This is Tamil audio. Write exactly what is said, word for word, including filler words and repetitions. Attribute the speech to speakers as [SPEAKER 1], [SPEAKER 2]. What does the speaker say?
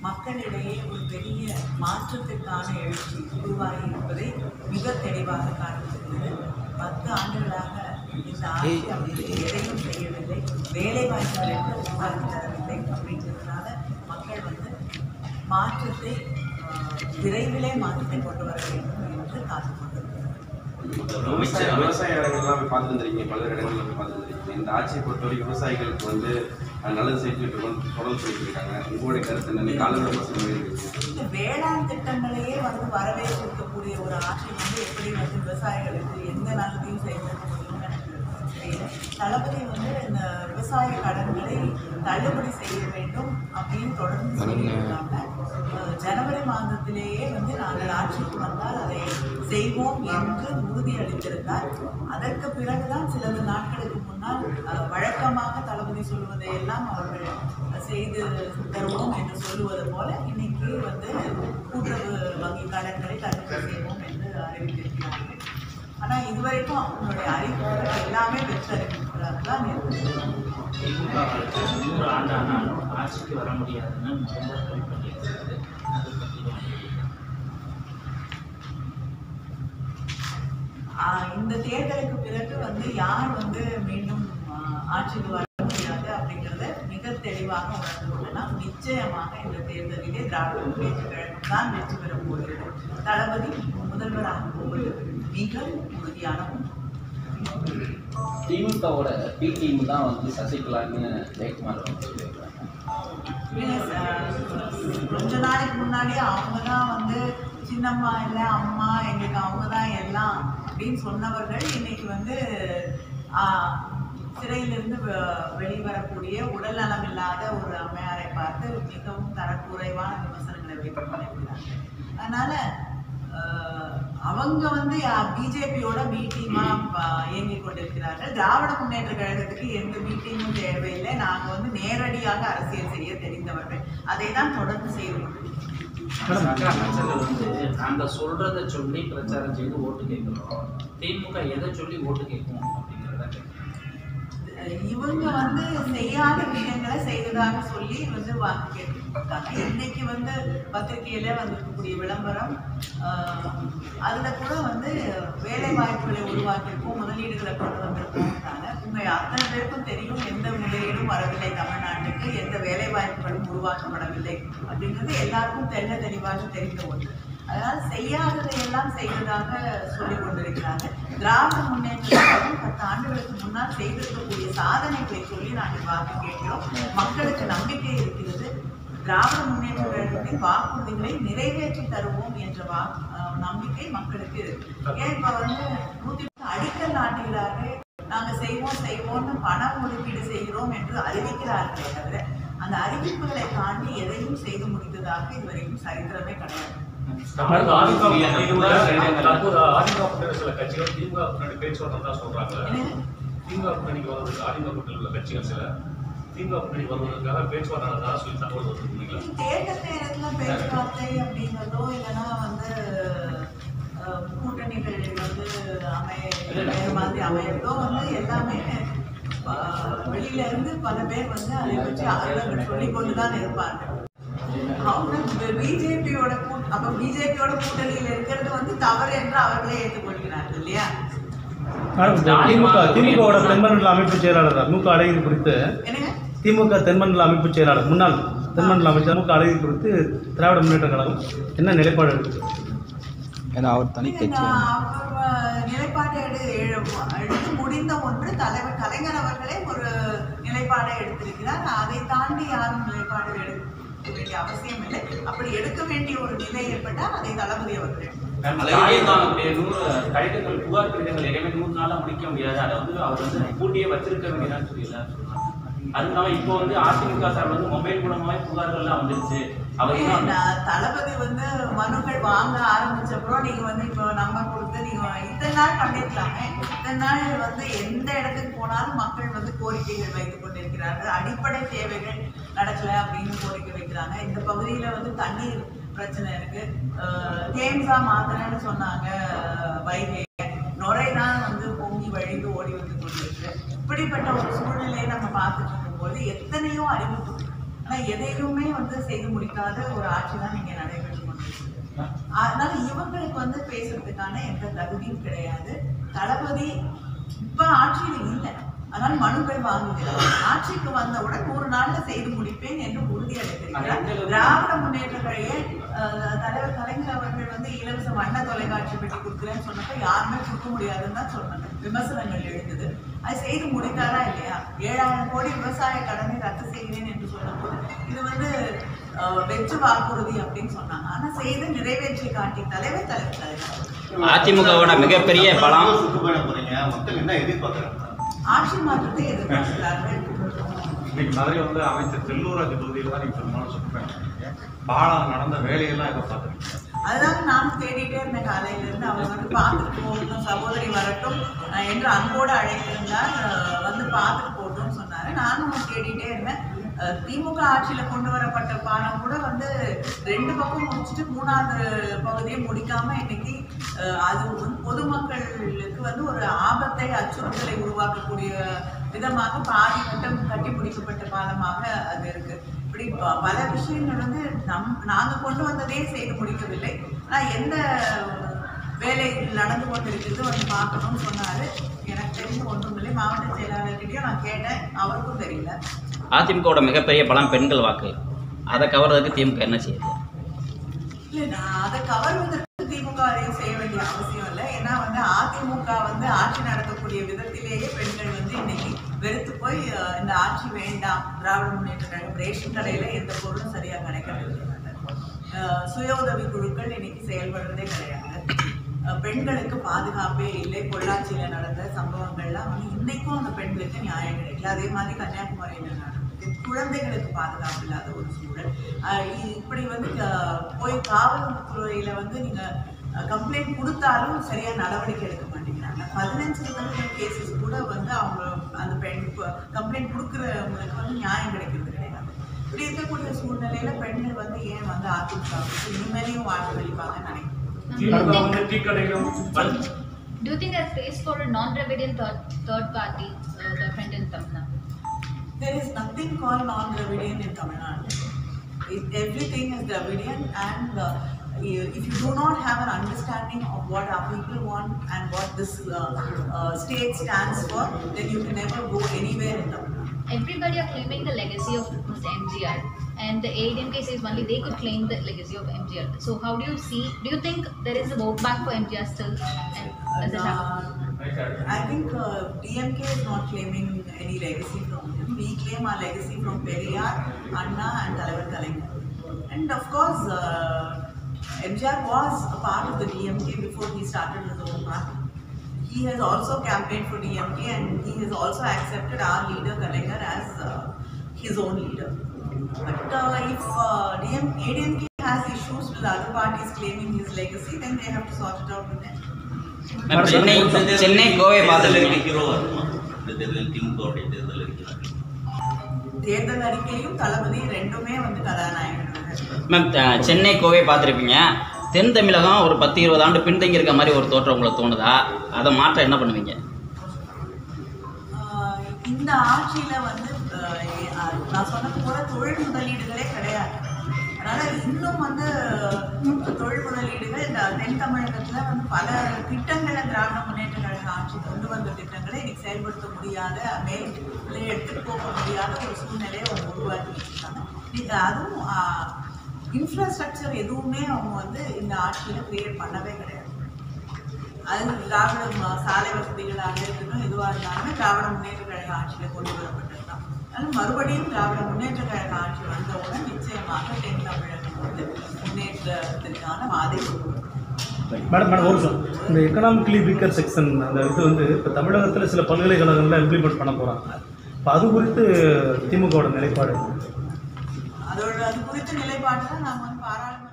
[SPEAKER 1] மக்களிடையே ஒரு பெரிய மாற்றத்திற்கான எழுச்சி உருவாகி இருப்பதை மிக தெளிவாக காண்பிக்கிறது. பத்து ஆண்டுகளாக இந்த ஆட்சி அவர்களுக்கு எதையும் செய்யவில்லை, வேலை வாய்ப்புகளுக்கு உருவாக்கி தரவில்லை. அப்படிங்கிறதுனால மக்கள் வந்து மாற்றத்தை விரைவிலே மாற்றத்தை கொண்டு வர வேண்டும் என்று காத்துக்கொண்டிருக்கிறார்கள்.
[SPEAKER 2] விவசாய இடங்கள்லாம் பார்த்து வந்துருக்கீங்க, பல்வேறு இடங்கள்ல போய் பார்த்து வந்துருக்கீங்க. இந்த ஆட்சியை பொறுத்தவரை விவசாயிகளுக்கு வந்து நல்லது செஞ்சுட்டு இருக்கோம் தொடர்ந்து சொல்லிட்டு இருக்காங்க. உங்களுடைய கருத்து என்ன? காலவரமாக
[SPEAKER 1] வேளாண் திட்டங்களையே வந்து வரவேற்கக்கூடிய ஒரு ஆட்சி வந்து எப்படி வந்து விவசாயிகளுக்கு எந்த நல்லதையும் செய்திருக்க முடியும்னு எனக்கு தெரியல. தளபதி வந்து இந்த விவசாய கடன்களை தள்ளுபடி செய்ய வேண்டும் அப்படின்னு தொடர்ந்து சொல்லியிருக்காங்க. ஜனவரி மாதத்திலேயே வந்து நாங்கள் ஆட்சிக்கு வந்தால் அதை செய்வோம் என்று உறுதி அளித்திருந்தார். அதற்கு பிறகுதான் சில நாட்களுக்கு முன்னால் வழக்கமாக தளபதி சொல்வதையெல்லாம் அவர்கள் செய்து தருவோம் என்று சொல்லுவது போல இன்னைக்கு வந்து கூட்டுறவு வங்கி கடன்களை தள்ளுபடி செய்வோம் என்று அறிவித்திருக்கிறார்கள். ஆனால் இதுவரைக்கும் அவங்களுடைய அறிவிப்புகள் எல்லாமே பெற்றறிவிக்கிறார்களா
[SPEAKER 3] நூறு ஆண்டானாலும் ஆட்சிக்கு வர முடியாதுன்னு முதல்வர் குறிப்பிட்டிருக்கிறது.
[SPEAKER 1] இந்த தேர்தலுக்கு பிறகு வந்து யார் வந்து மீண்டும் ஆட்சிக்கு வர முடியாது அப்படிங்கிறத மிக தெளிவாக உணர்ந்து கொள்ளலாம். நிச்சயமாக இந்த தேர்தலிலே திராவிட முன்னேற்ற கழகம் தான் வெற்றி பெற போகிறது. தளபதி முதல்வராக போவது மிக உறுதியான ஒன்று.
[SPEAKER 4] திமுகவோட பி டீம் தான் வந்து சசிகலான்னு ஜெயக்குமார்
[SPEAKER 1] கொஞ்ச நாளைக்கு முன்னாடியே அவங்க தான் வந்து சின்னம்மா இல்லை அம்மா எங்களுக்கு அவங்க தான் எல்லாம் அப்படின்னு சொன்னவர்கள் இன்னைக்கு வந்து சிறையிலிருந்து வெளிவரக்கூடிய உடல் நலம் இல்லாத ஒரு அம்மையாரை பார்த்து மிகவும் தரக்குறைவான விமர்சனங்களை வைத்துக் கொண்டிருக்கிறார்கள். அதனால அவங்க வந்து பிஜேபியோட பி டீமா இயங்கிக் கொண்டிருக்கிறார்கள். திராவிட முன்னேற்ற கழகத்துக்கு எந்த பி டீமும் தேவையில்லை. நாங்கள் வந்து நேரடியாக அரசியல் செய்ய தெரிந்தவர்கள், அதை தான் தொடர்ந்து செய்து
[SPEAKER 3] அமைச்சர்கள் வந்து நாங்கள் சொல்றதை சொல்லி பிரச்சாரம் செய்து ஓட்டு கேட்கிறோம். திமுக எதை சொல்லி ஓட்டு கேட்கும் அப்படிங்கிறத
[SPEAKER 1] இவங்க வந்து செய்யாத விஷயங்களை செய்ததாக சொல்லி வந்து வாக்கு கேட்டுருக்காங்க. இன்னைக்கு வந்து பத்திரிகையில வந்திருக்கக்கூடிய விளம்பரம் அதுல கூட வந்து வேலை வாய்ப்புகளை உருவாக்கியிருக்கோம், முதலீடுகளை கொண்டு வந்திருக்கோம்னாங்க. உங்க அத்தனை பேருக்கும் தெரியும் எந்த முதலீடும் வரவில்லை தமிழ்நாட்டுக்கு, எந்த வேலை வாய்ப்புகளும் உருவாக்கப்படவில்லை அப்படிங்கிறது எல்லாருக்கும் தெள்ள தெளிவாக தெரிந்த ஒன்று. அதனால் செய்யாததை எல்லாம் செய்வதாக சொல்லிக் கொண்டிருக்கிறாங்க. திராவிட முன்னேற்ற கழகம் பத்து ஆண்டுகளுக்கு முன்னால் செய்திருக்கக்கூடிய சாதனைகளை சொல்லி நாங்கள் வாக்கு கேட்கிறோம். மக்களுக்கு நம்பிக்கை இருக்கிறது. திராவிட முன்னேற்ற கழகத்தின் வாக்குறுதிகளை நிறைவேற்றி தருவோம் என்ற வா நம்பிக்கை மக்களுக்கு இருக்கு. ஏன் இப்ப வந்து நூத்தி அடிக்கல் நாட்டுகிறார்கள், நாங்க செய்வோம் செய்வோம்னு பணம் ஒதுக்கீடு செய்கிறோம் என்று அறிவிக்கிறார்களே தவிர அந்த அறிவிப்புகளை தாண்டி எதையும் செய்து முடித்ததாக இதுவரைக்கும் சரித்திரமே கிடையாது.
[SPEAKER 5] சில கட்சிகள் திமுக கூட்டணி பேச்சுவார்த்தை தான் சொல்றாங்க. திமுக கூட்டணிக்கு வருவதற்கு அதிமுக கூட்டணியில் உள்ள கட்சிகள் சில திமுக கூட்டணி வருவதற்காக பேச்சுவார்த்தை நடந்ததாக சொல்லி தகவல் வந்துருக்கீங்களா?
[SPEAKER 1] தேர்தல் நேரத்துல பேச்சுவார்த்தை அப்படிங்கிறதோ இல்லைன்னா வந்து கூட்டணிகள் வந்து அமைய வேறு மாதிரி அமையறதோ வந்து எல்லாமே வெளியில இருந்து பல பேர் வந்து அதை பற்றி அவர்கள் சொல்லிக் கொண்டுதான் இருப்பார்கள். அவங்க பிஜேபியோட அப்ப பிஜேபியோட கூட்டணியில் இருக்கிறது வந்து தவறு என்று அவர்களே ஏற்றுக்கொள்கிறார்கள் இல்லையா?
[SPEAKER 6] திமுக திமுகவோட தென்மண்டல அமைப்பு செயலாளர் மு க அழகிரி குறித்து திமுக தென்மண்டல அமைப்பு செயலாளர் முன்னாள் தென்மண்டல அமைச்சர் மு க அழகிரி குறித்து திராவிட முன்னேற்ற கழகம் என்ன நிலைப்பாடு எடுத்து
[SPEAKER 1] அவர் தனி நிலைப்பாட்டை எடுத்து முடிந்த ஒன்று தலைவர் கலைஞர் அவர்களே ஒரு நிலைப்பாடை எடுத்திருக்கிறார். அதை தாண்டி யாரும் நிலைப்பாடு எடுக்க வேண்டிய அவசியம் இல்லை. அப்படி எடுக்க வேண்டிய ஒரு நிலை ஏற்பட்டால் அதை தளபதி அவர்கள்
[SPEAKER 3] நூறு கடிதங்கள் புகார் கடிதங்கள் எதுவுமே நூறு நாளா முடிக்க முடியாது. அதை வந்து அவர் வந்து பூட்டியே வச்சிருக்க வேண்டியதான்னு சொல்லல. அதுக்காக இப்போ வந்து அதிமுக சார் வந்து மொபைல் மூலமாவே புகார்கள்லாம் வந்துருச்சு. அவர்
[SPEAKER 1] தளபதி வந்து மனுக்கள் வாங்க ஆரம்பிச்சப்பறம் நீங்க வந்து இப்போ நம்பர் கொடுத்து நீங்க இத்தனை நாள் பண்ணிருக்கலாமே. இத்தனை நாள் வந்து எந்த இடத்துக்கு போனாலும் மக்கள் வந்து கோரிக்கைகள் வைத்துக் கொண்டிருக்கிறார்கள். அடிப்படை தேவைகள் நடக்கல அப்படின்னு கோரிக்கை வைக்கிறாங்க. இந்த பகுதியில வந்து தண்ணீர் பிரச்சனை இருக்கு. தேம்சா மாத்திரன்னு சொன்னாங்க, வைகை நுரைதான் வந்து பொங்கி வழிந்து ஓடி வந்து கொண்டிருக்கு. இப்படிப்பட்ட ஒரு சூழ்நிலையை நம்ம பார்த்துட்டு இருக்கும்போது எத்தனையோ அறிவிப்பு ஆனா எதையுமே வந்து செய்து முடிக்காத ஒரு ஆட்சி தான் இங்க நடைபெற்று கொண்டிருக்கு. அதனால இவங்களுக்கு வந்து பேசுறதுக்கான எந்த தகுதியும் கிடையாது. தளபதி இப்ப ஆட்சியில இல்லை, அதனால மனுக்கள் வாங்குகிறார். ஆட்சிக்கு வந்தவுடன் ஒரு நாள்ல செய்து முடிப்பேன் என்று உறுதி அளித்திருக்கிறார். திராவிட முன்னேற்ற கழக தலைவர் கலைஞர் அவர்கள் வந்து இலவச வண்ண தொலைக்காட்சி பெட்டி கொடுக்குறேன்னு சொன்னப்ப யாருமே கொடுக்க முடியாதுன்னு தான் சொன்னாங்க, விமர்சனங்கள் எழுந்தது. அது செய்து முடித்தாரா இல்லையா? ஏழாயிரம் கோடி விவசாய கடனை ரத்து செய்கிறேன் என்று சொன்னபோது இது வந்து வெற்று வாக்குறுதி அப்படின்னு சொன்னாங்க. ஆனா செய்து நிறைவேற்றி காட்டி தலைவர் தலைவர் தலைவர்
[SPEAKER 7] அதிமுகவோட மிகப்பெரிய பலம்
[SPEAKER 8] மக்கள் என்ன எதிர்பார்க்கிறாங்க?
[SPEAKER 1] ஆட்சி மாற்றத்தை எதிர்பார்க்கிறார்கள்.
[SPEAKER 9] இன்னைக்கு மதுரை வந்து அமைச்சர் செல்லூராஜ் தொகுதியில் தான் நீங்க பெரும்பாலும் சுற்றுப்பயணிங்க. பாலம் நடந்த வேலையெல்லாம் இதை பார்த்துருக்கீங்க.
[SPEAKER 1] அதுதான் நானும் தேடிட்டே இருந்தேன் காலையில இருந்து. அவர் வந்து பார்த்துட்டு போகணும், சகோதரி வரட்டும் என்று அன்போடு அழைத்திருந்தார். வந்து பார்த்துட்டு போகணும்னு சொன்னாரு. நானும் தேடிட்டே இருந்தேன். திமுக ஆட்சியில கொண்டு வரப்பட்ட பாலம் கூட வந்து ரெண்டு பக்கம் முடிச்சுட்டு மூணாவது பகுதியை முடிக்காம இன்னைக்கு அது பொதுமக்களுக்கு வந்து ஒரு ஆபத்தை அச்சுறுத்தலை உருவாக்கக்கூடிய விதமாக பாதி கட்டம் கட்டி முடிக்கப்பட்ட பாலமாக அது இருக்கு. இப்படி பல விஷயங்கள் வந்து நம் நாங்க கொண்டு வந்ததே செய்து முடிக்கவில்லை. ஆனா எந்த வேலை நடந்து கொண்டிருக்கிறது வந்து பார்க்கணும்னு சொன்னாரு. எனக்கு தெரிஞ்ச ஒன்றும் இல்லை. மாவட்ட செயலாளர்கிட்டையும் நான் கேட்டேன், அவருக்கும் தெரியல.
[SPEAKER 7] அதிமுகவோட மிகப்பெரிய பலம் பெண்கள் வாக்கு, அதை கவர்றதுக்கு திமுக என்ன செய்யுது?
[SPEAKER 1] இல்லை, நான் அதை கவர்வதற்கு திமுக அதையும் செய்ய வேண்டிய அவசியம் இல்லை. ஏன்னா வந்து அதிமுக வந்து ஆட்சி நடத்தக்கூடிய விதத்திலேயே பெண்கள் வந்து இன்னைக்கு வெறுத்து போய் இந்த ஆட்சி வேண்டாம், திராவிட முன்னேற்ற கழகம் ரேஷன் கடையில எந்த பொருளும் சரியா கிடைக்கிறது, சுய உதவி குழுக்கள் இன்னைக்கு செயல்படுறதே கிடையாது. பெண்களுக்கு பாதுகாப்பே இல்லை. பொள்ளாச்சியில நடந்த சம்பவங்கள்லாம் வந்து இன்னைக்கும் அந்த பெண்களுக்கு நியாயம் கிடைக்கல. அதே மாதிரி கன்னியாகுமரியில நடந்தது. குழந்தைகளுக்கு பாதுகாப்பு இல்லாத ஒரு சூழல். இப்படி வந்து போய் காவல்துறையில வந்து நீங்க கம்ப்ளைண்ட் கொடுத்தாலும் சரியா நடவடிக்கை எடுக்க மாட்டேங்கிறாங்க. பதினஞ்சு கேசஸ் கூட வந்து அவங்க அந்த பெண் கம்ப்ளைண்ட் கொடுக்குறவங்களுக்கு வந்து நியாயம் கிடைக்கிறது கிடையாது. இப்படி இருக்கக்கூடிய சூழ்நிலையில பெண்கள் வந்து ஏன் வந்து அதிமுகவுக்கு இனிமேலையும் வாக்களிப்பாங்கன்னு நினைக்கிறேன்.
[SPEAKER 5] Do
[SPEAKER 10] you think there's space for a non-Dravidian third, third party uh, government in Tamil Nadu?
[SPEAKER 1] There is nothing called non-Dravidian in Tamil Nadu. Everything is Dravidian, and uh, if you do not have an understanding of what our people want and what this uh, uh, state stands for, then you can never go anywhere in Tamil Nadu.
[SPEAKER 10] Everybody are claiming the legacy of Mister M G R, and the A I D M K says only they could claim the legacy of M G R. So how do you see, do you think there is a vote bank for M G R still? And, as a
[SPEAKER 1] uh, I think uh, D M K is not claiming any legacy from him. We claim our legacy from Periyar, Anna and Talavar Kalaignar. And of course, uh, M G R was a part of the D M K before he started his own party. He has also campaigned for D M K, and he has also accepted our leader Kalaignar as uh, his own leader. But uh, if uh, D M K, A D M K has issues with other parties claiming his legacy, then they have to sort it out with them.
[SPEAKER 7] Chennai Chennai Kovai பார்த்துருக்கீங்க.
[SPEAKER 1] தேர்தல் அறிக்கையும் தளபதி ரெண்டுமே வந்து கதாநாயகன்.
[SPEAKER 7] மேம், சென்னை கோவை பார்த்துருப்பீங்க. தென் தமிழகம் ஒரு பத்து இருபது ஆண்டு பின்தங்கி இருக்க மாதிரி ஒரு தோற்றம் உங்களுக்கு தோணுதா? அதை மாற்ற என்ன பண்ணுவீங்க?
[SPEAKER 1] இந்த ஆட்சியில வந்து நான் சொன்னது போல தொழில் முதலீடுகளே கிடையாது. அதனால இன்னும் வந்து தொழில் முதலீடுகள் இந்த தென் தமிழகத்துல வந்து பல திட்டங்களை திராவிட முன்னேற்ற கழக ஆட்சி கொண்டு வந்த திட்டங்களை இன்னைக்கு செயல்படுத்த முடியாத, மேல் எடுத்துட்டு போக முடியாத ஒரு சூழ்நிலையை அவங்க உருவாக்கி வச்சிருக்காங்க. அதுவும் இன்ஃப்ராஸ்ட்ரக்சர் எதுவுமே அவங்க வந்து இந்த ஆட்சியில கிரியேட் பண்ணவே கிடையாது. அது திராவிட சாலை வசதிகளாக இருக்கட்டும், எதுவாக இருந்தாலுமே திராவிட முன்னேற்ற கழக ஆட்சியில கொண்டு வரப்பட்டது தான். அதனால மறுபடியும் திராவிட முன்னேற்ற கழக ஆட்சி வந்தவுடன் நிச்சயமாக தென் தமிழகம் வந்து முன்னேற்றத்திற்கான வாதை
[SPEAKER 6] மேடம் மேடம் ஒரு நிமிஷம். இந்த எக்கனாமிக்கலி வீக்கர் செக்ஷன் அந்த இது வந்து இப்போ தமிழகத்தில் சில பல்கலைக்கழகங்களில் இம்ப்ளிமெண்ட் பண்ண போகிறாங்க. இப்போ அது குறித்து திமுகவோட நிலைப்பாடு,
[SPEAKER 1] அதோட அது குறித்த நிலைப்பாடு தான் நாங்கள் வந்து பாராளுமன்ற